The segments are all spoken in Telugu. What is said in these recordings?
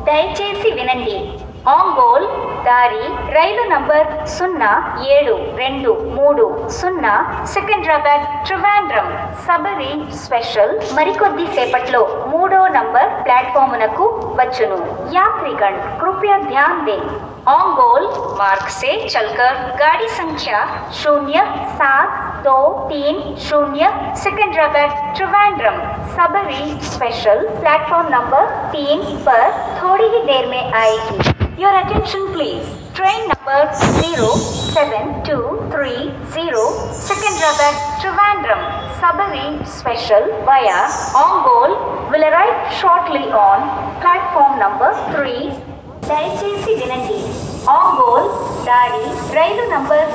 దయచేసి వినండి. ఆంగోల్ దారి రైలు నంబర్ 0723 సికింద్రాబాద్ ట్రివాండ్రం సబరి స్పెషల్ మరికొద్ది సేపట్లో 3వ నంబర్ प्लेटफॉर्मनకు వచ్చును. यात्रीगण कृपया ध्यान दें. ऑंगोल मार्ग से चलकर गाड़ी संख्या 0723 Secunderabad Trivandrum Sabari special platform number 3 पर थोड़ी ही देर में आएगी. Your attention please. Train number 0723 Secunderabad Trivandrum Sabari special via Ongole will arrive shortly on platform number 3. దయచేసి వినండి. ఆంగోల్ దారి రైలు నంబర్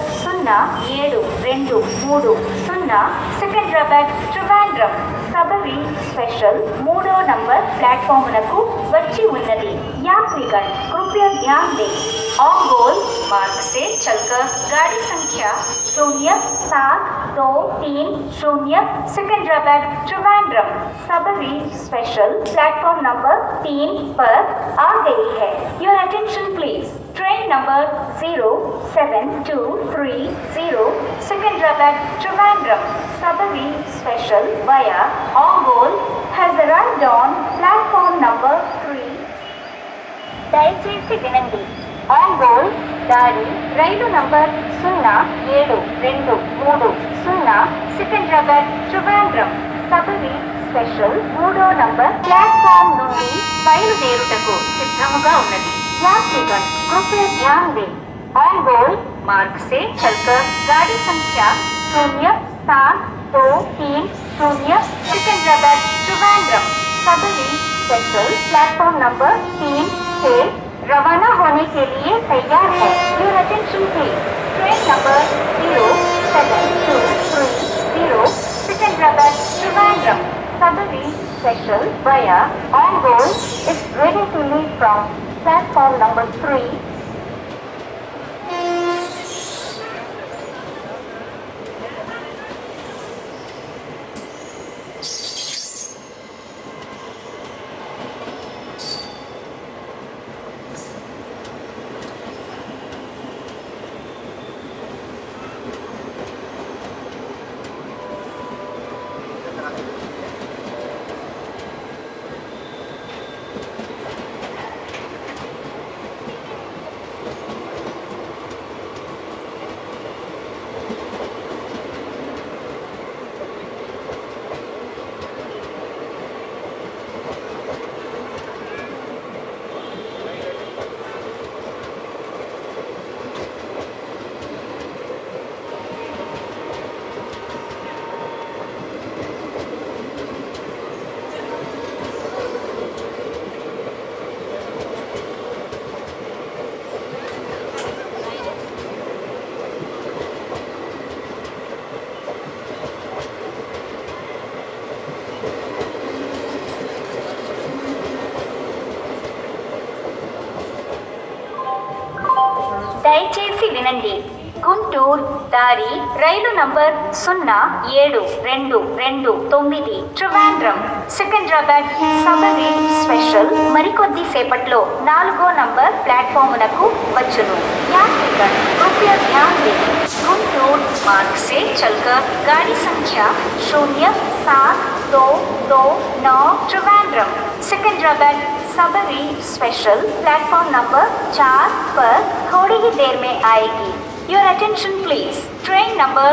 0723 సికింద్రాబాద్ ట్రివాండ్రం సబరి స్పెషల్ 3వ నంబర్ ప్లాట్ఫామ్నకు వచ్చి ఉన్నది. यात्रीगण कृपया ध्यान दें. ऑंगोल मार्ग से चलकर गाड़ी संख्या 0723 Secunderabad Trivandrum Sabari special platform number 3 पर आ गई है. Your attention please. Train number 0723 Secunderabad Trivandrum Sabari special via Ongole has arrived on platform number 3. దయచేసి వినండి. ఆంగోల్ దారి రైలు నంబర్ 0723 సికింద్రాబాద్ ట్రివాండ్రం సబరి స్పెషల్ 3వ నంబర్ ప్లాట్ఫామ్ నుండి బయలుదేరుటకు సిద్ధముగా ఉన్నది. यात्रीगण कृपया ध्यान दें. ऑंगोल मार्ग से चलकर गाड़ी संख्या 0723 Secunderabad Trivandrum Sabari special platform number 3 से रवाना होने के लिए तैयार है. Your attention please. Train number 0723 Secunderabad Trivandrum Sabari special via Ongole is ready to leave from platform number 3. దయచేసి వినండి. గుంటూరు దారి రైలు నంబర్ 0729 ట్రివాండ్రం సికింద్రాబాద్ సబరి స్పెషల్ మరికొద్ది సేపట్లో 4వ నంబర్ ప్లాట్ఫామ్నకు వచ్చును. यात्रीगण कृपया ध्यान दें. गुंटूर मार्ग से चलकर गाड़ी संख्या 0729 Trivandrum Secunderabad Sabari special platform number 4 पर थोड़ी ही देर में आएगी. Your attention please. Train number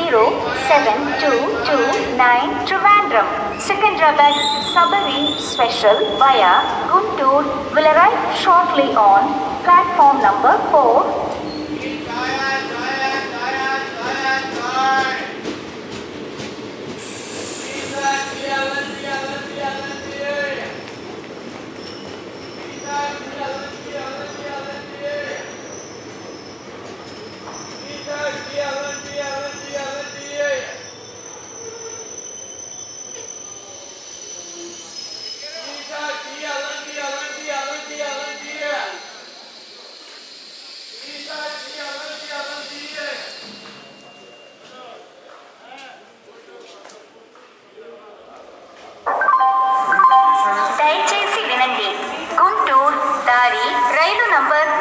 0729 Trivandrum Secunderabad Sabari special via Guntur will arrive shortly on platform number 4. Isa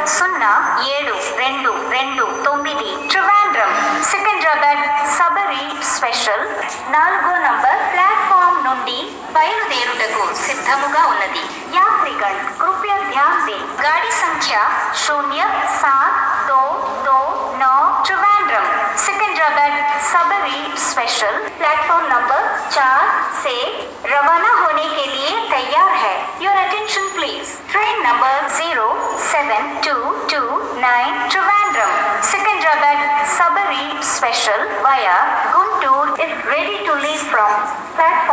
0729 Trivandrum Secunderabad Sabari special 4వ నంబర్ ప్లాట్ఫామ్ నుండి బయలుదేరుటకు సిద్ధముగా ఉన్నది. యాత్రిగण कृपया ध्यान दें, गाड़ी संख्या 0729 Trivandrum Secunderabad Sabari special platform number 4 से रवाना होने के लिए तैयार है. Your attention please. Train number 07229 Trivandrum Secunderabad Sabari special via Guntur is ready to leave from platform